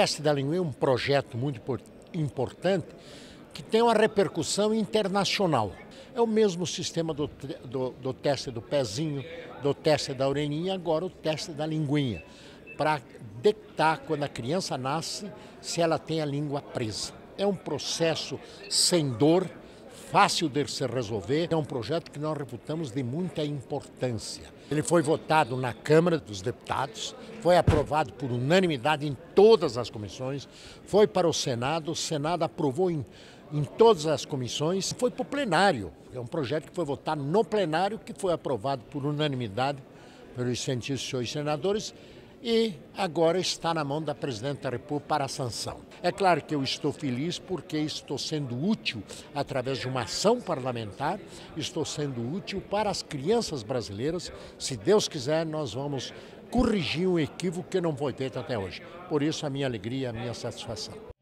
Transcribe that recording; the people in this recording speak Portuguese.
teste da linguinha é um projeto muito importante que tem uma repercussão internacional. É o mesmo sistema do teste do pezinho, do teste da orelhinha e agora o teste da linguinha, para detectar quando a criança nasce se ela tem a língua presa. É um processo sem dor, fácil de se resolver, é um projeto que nós reputamos de muita importância. Ele foi votado na Câmara dos Deputados, foi aprovado por unanimidade em todas as comissões, foi para o Senado aprovou em todas as comissões, foi para o plenário. É um projeto que foi votado no plenário, que foi aprovado por unanimidade pelos cientistas e senadores, e agora está na mão da Presidente da República para a sanção. É claro que eu estou feliz porque estou sendo útil através de uma ação parlamentar, estou sendo útil para as crianças brasileiras. Se Deus quiser, nós vamos corrigir um equívoco que não foi feito até hoje. Por isso a minha alegria, a minha satisfação.